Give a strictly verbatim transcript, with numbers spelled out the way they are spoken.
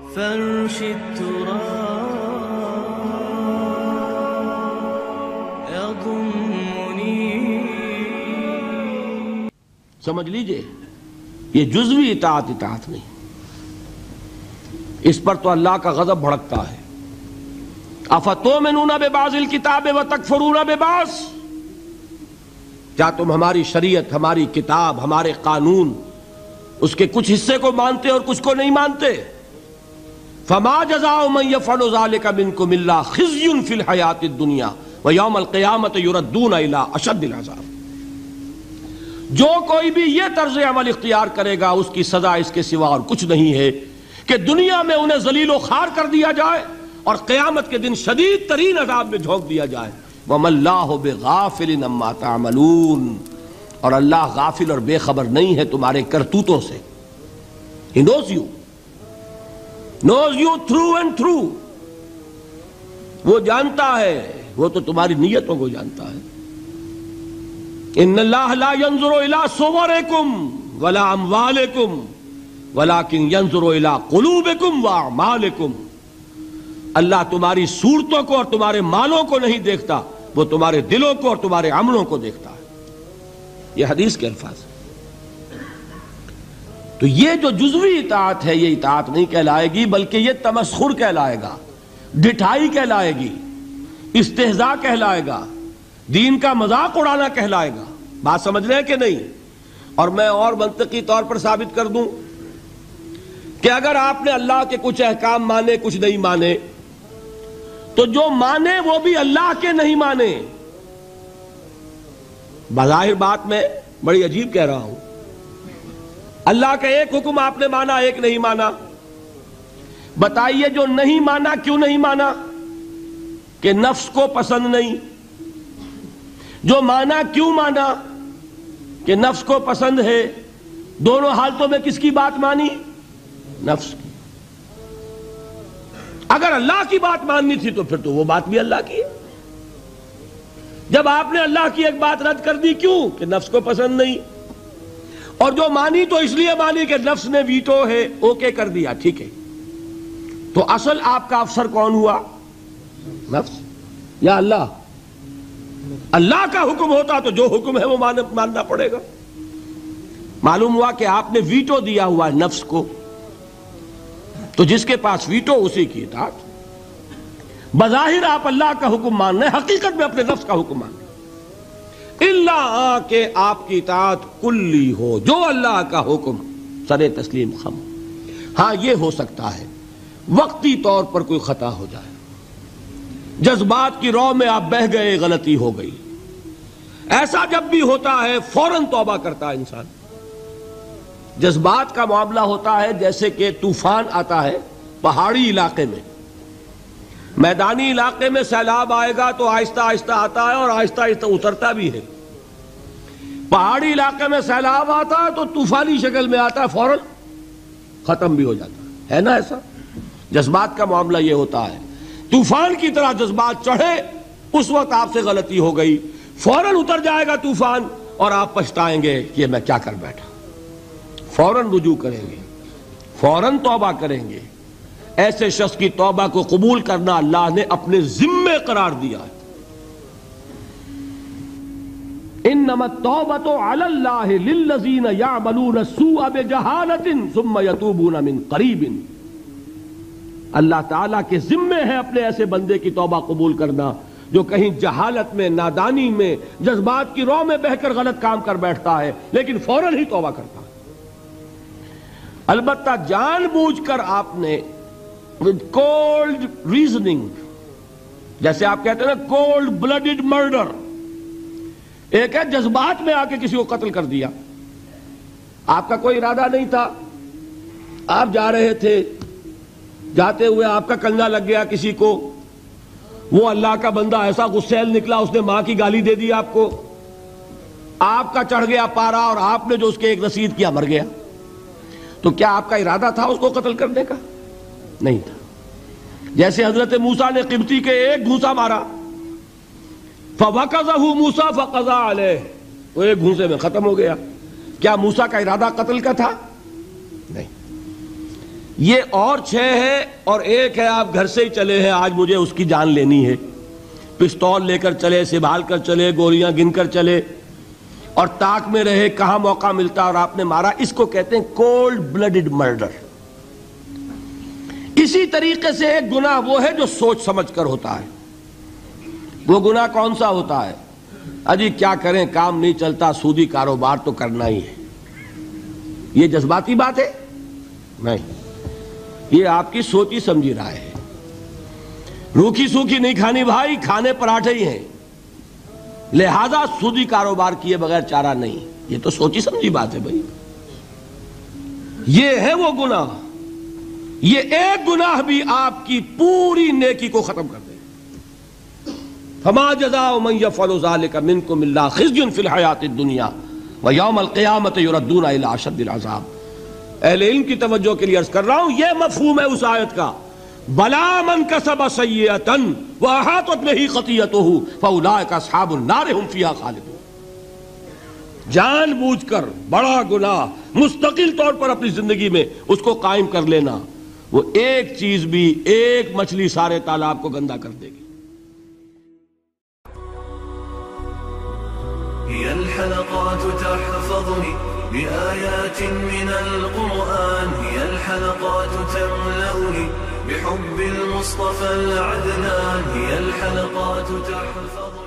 فرش التراب يضمني. سمجھ لیجئے یہ جزوی اطاعت اطاعت نہیں، اس پر تو اللہ کا غضب بھڑکتا ہے. افتؤمنون ببعض الکتاب وتکفرون ببعض، کیا تم ہماری شریعت، ہماری کتاب، ہمارے قانون، اس کے کچھ حصے کو مانتے اور کچھ کو نہیں مانتے؟ فما جزاء من يفعل ذلك منكم الا خزي في الحياة الدنيا ويوم القيامة يردون الى اشد العذاب. جو کوئی بھی یہ طرز عمل اختیار کرے گا اس کی سزا اس کے سوا اور کچھ نہیں ہے کہ دنیا میں انہیں ذلیل و خوار کر دیا جائے اور قیامت کے دن شدید ترین عذاب میں جھونک دیا جائے. وَمَا اللَّهُ بِغَافِلٍ عَمَّا تَعْمَلُونَ، اور اللہ غافل اور بے خبر نہیں ہے تمہارے کرتوتوں سے. He knows you, knows you through and through. وہ جانتا ہے، وہ تو تمہاری نیتوں کو جانتا ہے. ان اللہ لا ينظر الى صورکم ولا اموالکم ولكن ينظر الى قلوبکم واعمالکم. اللہ تمہاری صورتوں کو اور تمہارے مالوں کو نہیں دیکھتا، وہ تمہارے دلوں کو اور تمہارے عملوں کو دیکھتا ہے. یہ حدیث کے الفاظ. تو یہ جو جزوی اطاعت ہے یہ اطاعت نہیں کہلائے گی، بلکہ یہ تمسخر کہلائے گا، ڈٹھائی کہلائے گی، استہزاء کہلائے گا، دین کا مذاق اڑانا کہلائے گا. بات سمجھ رہے ہیں کہ نہیں؟ اور میں اور منطقی طور پر ثابت کر دوں کہ اگر آپ نے اللہ کے کچھ احکام مانے کچھ نہیں مانے تو جو مانے وہ بھی اللہ کے نہیں مانے. بظاہر بات میں بڑی عجیب کہہ رہا ہوں، اللہ کا ایک حکم آپ نے مانا ایک نہیں مانا. بتائیے جو نہیں مانا کیوں نہیں مانا؟ کہ نفس کو پسند نہیں. جو مانا کیوں مانا؟ کہ نفس کو پسند ہے. دونوں حالتوں میں کس کی بات مانی؟ نفس کی. اگر اللہ کی بات ماننی تھی تو پھر تو وہ بات بھی اللہ کی ہے. جب آپ نے اللہ کی ایک بات رد کر دی کیوں؟ کہ نفس کو پسند نہیں. اور جو مانی تو اس لیے مانی کہ نفس نے ویٹو ہے، اوکے کر دیا، ٹھیک ہے. تو اصل آپ کا افسر کون ہوا؟ نفس یا اللہ؟ اللہ کا حکم ہوتا تو جو حکم ہے وہ ماننا پڑے گا. معلوم ہوا کہ آپ نے ویٹو دیا ہوا ہے نفس کو، تو جس کے پاس ویٹو اسی کی اطاعت. بظاہر آپ اللہ کا حکم مان رہے ہیں، حقیقت میں اپنے نفس کا حکم مان رہے ہیں. اللہ کہ آپ کی اطاعت کلی ہو، جو اللہ کا حکم سر تسلیم خم. ہاں یہ ہو سکتا ہے وقتی طور پر کوئی خطا ہو جائے، جذبات کی رو میں آپ بہہ گئے، غلطی ہو گئی. ایسا جب بھی ہوتا ہے فوراً توبہ کرتا ہے انسان. جذبات کا معاملہ ہوتا ہے جیسے کہ طوفان آتا ہے پہاڑی علاقے میں. میدانی علاقے میں سیلاب آئے گا تو آہستہ آہستہ آتا ہے اور آہستہ آہستہ اترتا بھی ہے. پہاڑی علاقے میں سیلاب آتا ہے تو طوفانی شکل میں آتا ہے، فوراً ختم بھی ہو جاتا ہے. ہے نا ایسا؟ جذبات کا معاملہ یہ ہوتا ہے. طوفان کی طرح جذبات چڑھے، اس وقت آپ سے غلطی ہو گئی، فوراً اتر جائے گا طوفان اور آپ پچھتائیں گے کہ میں کیا کر بیٹھا. فوراً رجوع کریں گے، فوراً توبہ کریں گے. ایسے شخص کی توبہ کو قبول کرنا اللہ نے اپنے ذمے قرار دیا ہے. انما التوبۃ علی اللہ للذین یعملون السوء بجہالۃ ثم یتوبون من قریب. اللہ تعالیٰ کے ذمے ہے اپنے ایسے بندے کی توبہ قبول کرنا جو کہیں جہالت میں، نادانی میں، جذبات کی رو میں بہ کر غلط کام کر بیٹھتا ہے لیکن فوراً ہی توبہ کرتا ہے. البتہ جان بوجھ کر آپ نے with cold reasoning، جیسے آپ کہتے ہیں نا cold blooded murder، ایک ہے جذبات میں آ کے کسی کو قتل کر دیا. آپ کا کوئی ارادہ نہیں تھا، آپ جا رہے تھے، جاتے ہوئے آپ کا کنگا لگ گیا کسی کو، وہ اللہ کا بندہ ایسا غسیل نکلا اس نے ماں کی گالی دے دی آپ کو، آپ کا چڑھ گیا پارا اور آپ نے جو اس کے ایک رسید کیا مر گیا. تو کیا آپ کا ارادہ تھا اس کو قتل کرنے کا؟ نہیں تھا. جیسے حضرت موسیٰ نے قبطی کے ایک گھونسا مارا، فَوَقَذَهُ مُوسَىٰ فَقَضَىٰ عَلَيْهِ، وہ ایک گھونسے میں ختم ہو گیا. کیا موسیٰ کا ارادہ قتل کا تھا؟ نہیں. جیسے حضرت موسیٰ نے قبطی کے ایک گھونسا مارا، فَوَقَذَهُ مُوسَىٰ فَقَضَىٰ عَلَيْهِ، وہ ایک گھونسے میں ختم ہو گیا. کیا موسیٰ کا ارادہ قتل کا تھا؟ نہیں. یہ اور چھ ہے اور ایک ہے آپ گھر سے ہی چلے ہیں، آج مجھے اس کی جان لینی ہے، پستول لے کر چلے، سنبھال کر چلے، گولیاں گن کر چلے اور تاک میں رہے کہاں موقع ملتا اور آپ نے مارا، اس کو کہتے ہیں کولڈ بلڈڈ مرڈر۔ اسی طریقے سے ایک گناہ وہ ہے جو سوچ سمجھ کر ہوتا ہے۔ وہ گناہ کون سا ہوتا ہے؟ اجی کیا کریں، کام نہیں چلتا، سودی کاروبار تو کرنا ہی ہے۔ یہ جذباتی بات ہے؟ نہیں، یہ آپ کی سوچی سمجھی رائے ہے۔ روکھی سوکھی نہیں کھانی بھائی، کھانے پراٹھے ہی ہیں، لہذا سودی کاروبار کیے بغیر چارہ نہیں۔ یہ تو سوچی سمجھی بات ہے بھائی۔ یہ ہے وہ گناہ، یہ ایک گناہ بھی آپ کی پوری نیکی کو ختم کر دے۔ فما جزاء من يفعل ذلك منكم الا خزي في الحياة الدنيا ويوم القيامة يردون الى اشد العذاب۔ اہل علم کی توجہ کے لیے عرض کر رہا ہوں، یہ مفہوم ہے اس آیت کا، بلا من کسب سیئۃ واحاطت به خطیئته فاولئک اصحاب النار هم فیہا خالدون۔ جان بوجھ کر بڑا گناہ مستقل طور پر اپنی زندگی میں اس کو قائم کر لینا، وہ ایک چیز بھی، ایک مچھلی سارے تالاب کو گندا کر دے گی۔ هي الحلقات تحفظني بآيات من القرآن، هي الحلقات تملأني بحب المصطفى العدنان، هي الحلقات تحفظني